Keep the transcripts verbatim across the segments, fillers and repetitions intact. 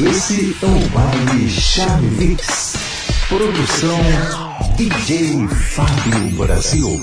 Esse é o Baile Chave Mix. Produção D J Fábio Brasil.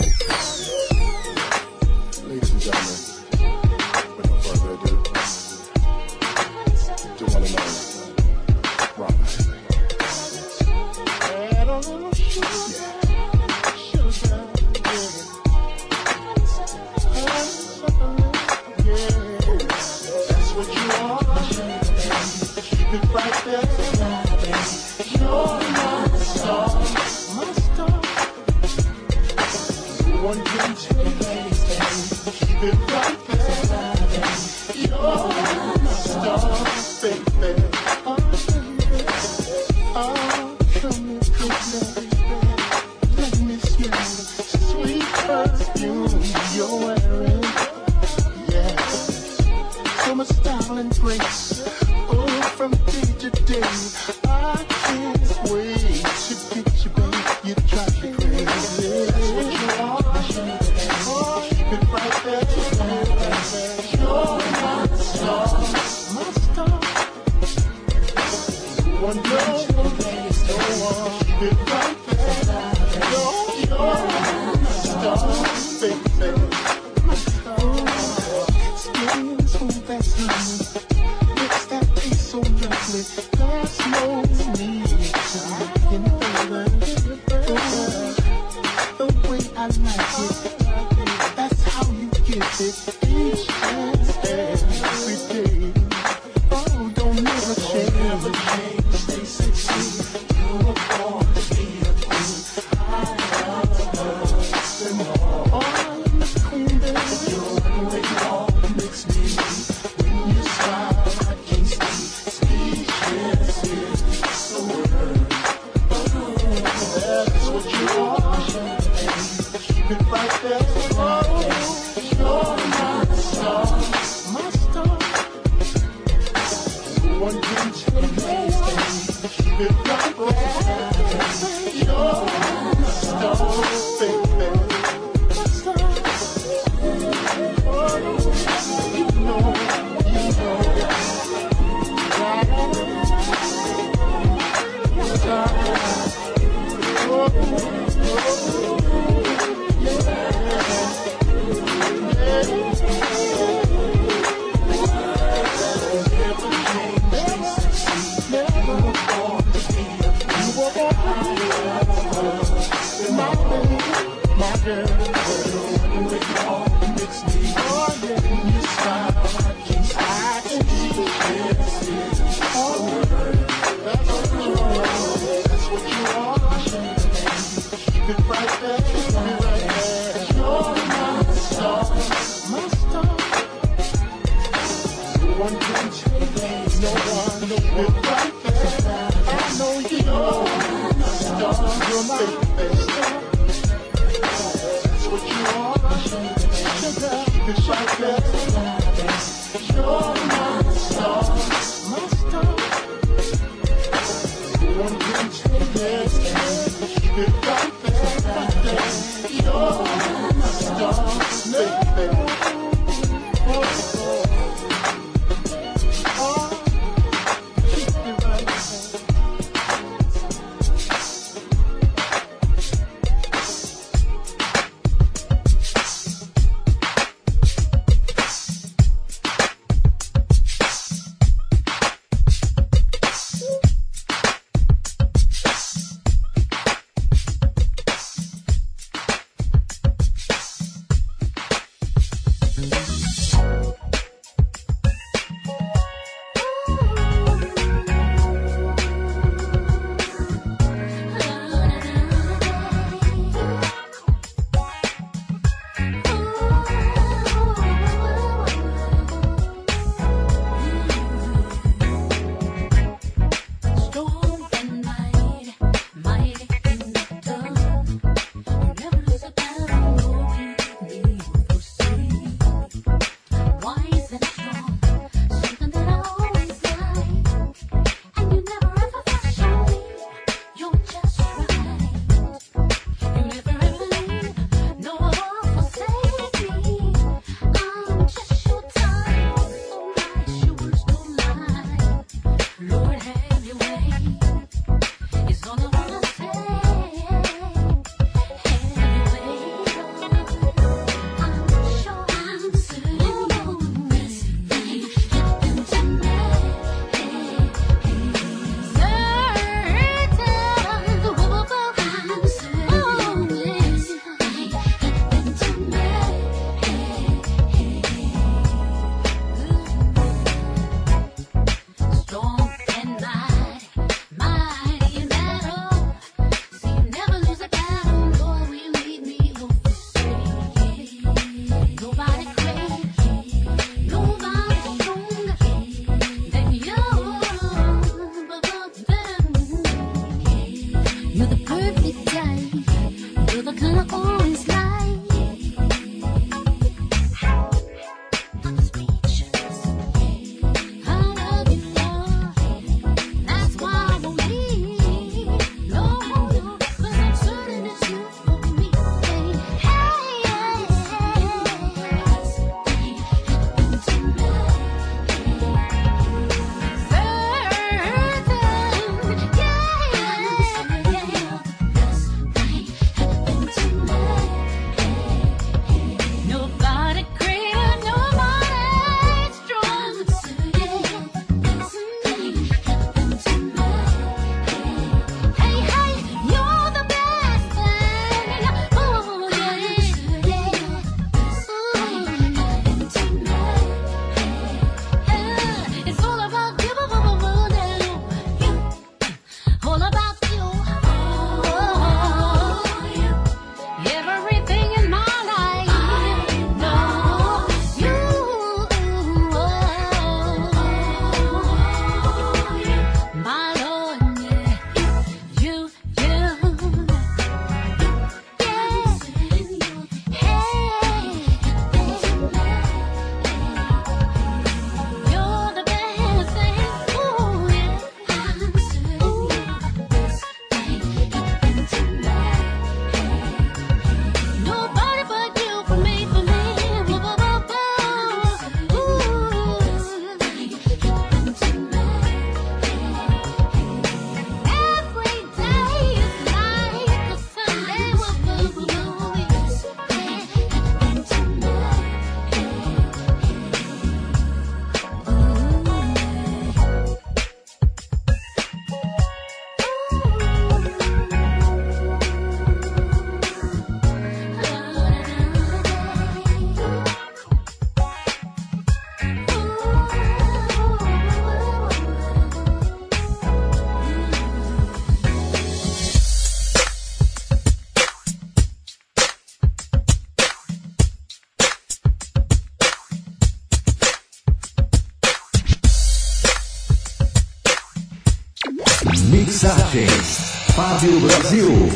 Mixagens Fábio Brasil.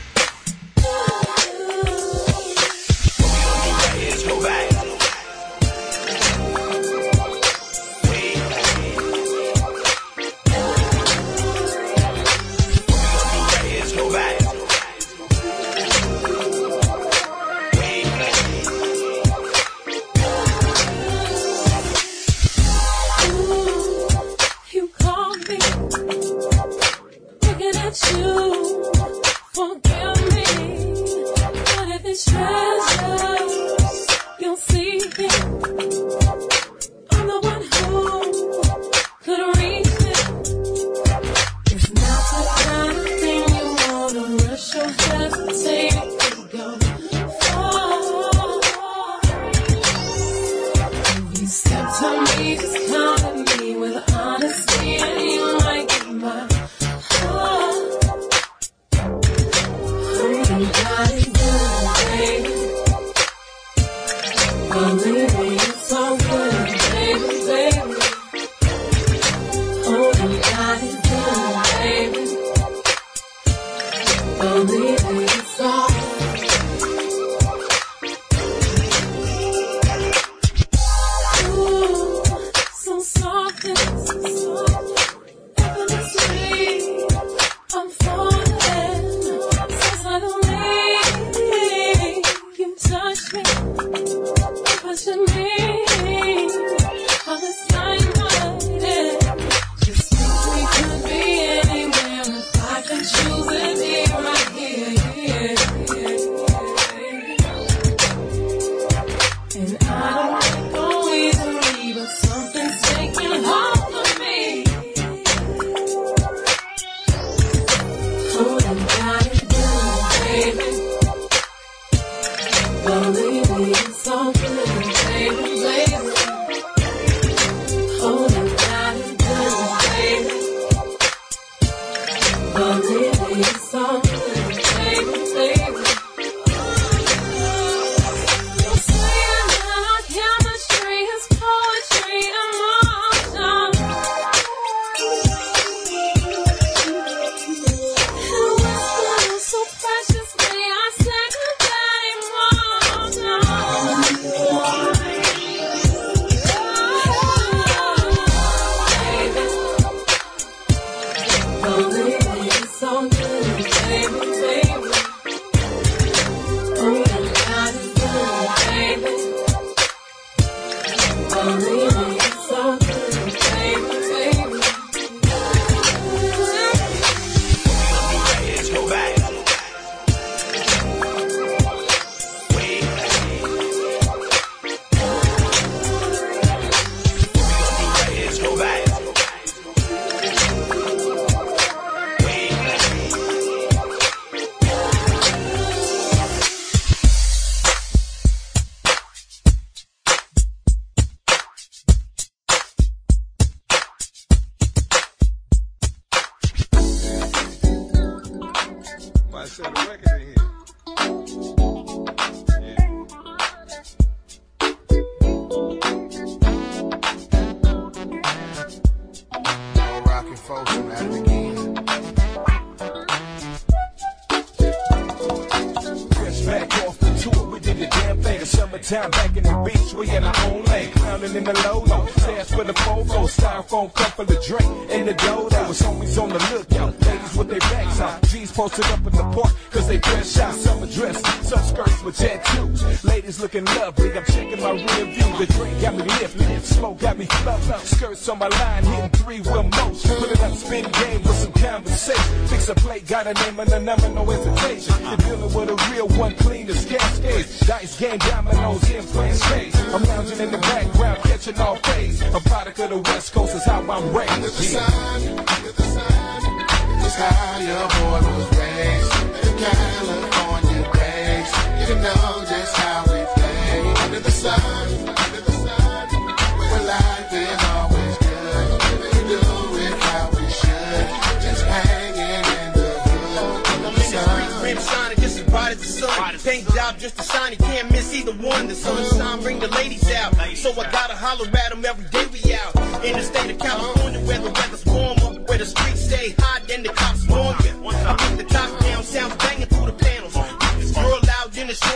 Time back in the beach, we in our own lane, clowning in the low-low, stairs for the fofo, styrofoam cup for the drink, in the dough, there was homies on the lookout, ladies with their backs out, G's posted up in the park, cause they dress out, summer dress, some skirts with tattoos, ladies looking lovely, I'm checking my rear view, the drink got me lifted, smoke got me flow, skirts on my line, hitting three wheel motion, put it up, spin game with some conversation, fix a plate, got a name and a number, no hesitation, you're dealing with a real one, clean as cascades, dice game, dominoes, in playing space. I'm lounging in the background, catching all phase. A product of the West Coast is how I'm raised. Under the sun, under the sun, it's how your boy was raised. In California days, you know just how we play. Under the sun, under the sun, where life is always good. We do it how we should, just hanging in the hood. Under the sun, rim shining just as bright as the sun. Paint job just to shine, you can't miss either one. The sunshine bring the ladies out, so I gotta holler at them every day we out. In the state of California where the weather's warmer, where the streets stay hot and the cops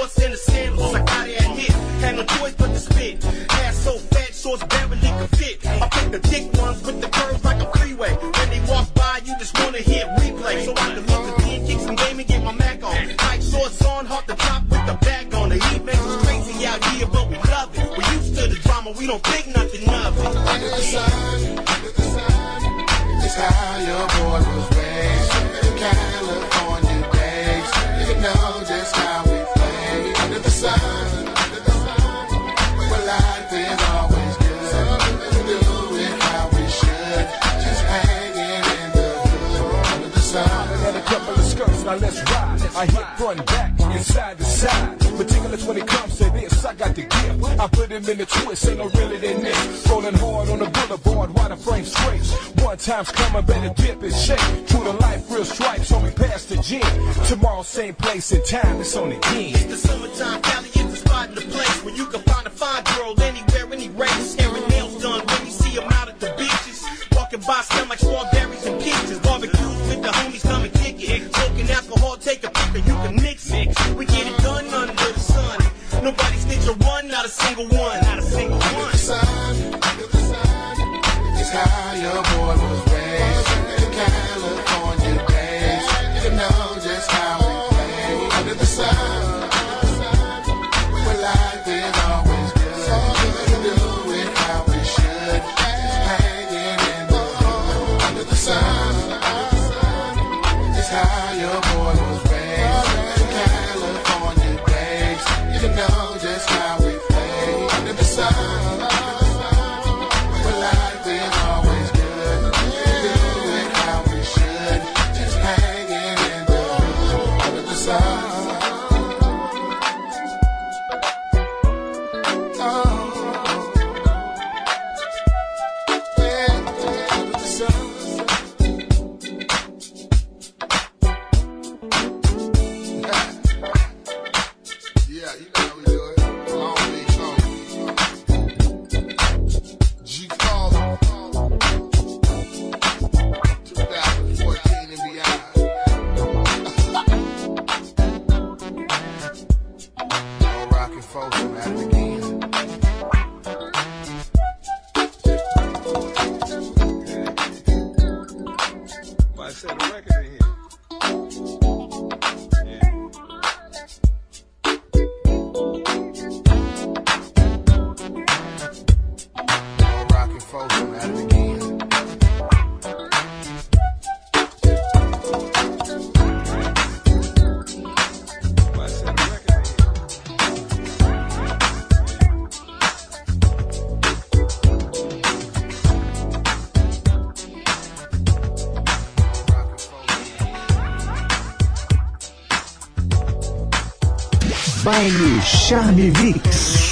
shorts and the sandals. I got it at hit, had no choice but to spit. Ass so fat, shorts barely could fit. I picked the thick ones with the curves like a freeway. When they walk by, you just wanna hear replay. So I can look again, kick some game and get my Mac on. Tight shorts on, hop the top with the bag on. The heat makes us crazy out here, but we love it. We used to the drama, we don't think nothing of it. Under the sun, under the sun, it's how your boy was raised. In California days, you know just how we play. Under the sun, under the sun, where life is always good. We do it how we should, just hanging in the hood. Under the sun. And a couple of skirts, now let's ride. I hit front, back, and side to side. Meticulous when it comes to this, I got the gift. I put him in the twist, ain't no realer than this. Rolling hard on the boulevard, while the frame scrapes. One time's coming, better dip and shake. True to life, real stripes, homie, past the gym. Tomorrow, same place and time, it's on again. It's the summertime, Cali is the spot in the place where you can find a fine girl anywhere, any race. Hair and nails done when you see them out at the beaches. Walking by, smell like strawberries and peaches. Barbecues with the homies, come and kick it. Smoking alcohol, take a picture, you can mix it. We get it done under the sun. Nobody snitch or run, not a single one, not a single one. Under the sun, under the sun, it's how your boy was raised. In California days, you know just how we play. Under the sun, under the sun, where life is always good. We do it how we should, just hanging in the hood. Under the sun, under the sun, it's how your boy was raised. In California days, you know just how we play. Under the sun, under the sun, where life is always good. We do it how we should, just hanging in the hood. Under the sun. Oh, yeah, under the sun. Yeah, you know how we do it. Long Beach, Long Beach. G-Father, twenty fourteen and beyond. No rockin' folks, I'm at it again. I said a record in here. No rockin' folks, I'm at it again. I said a record in here. Baile Charme Vix.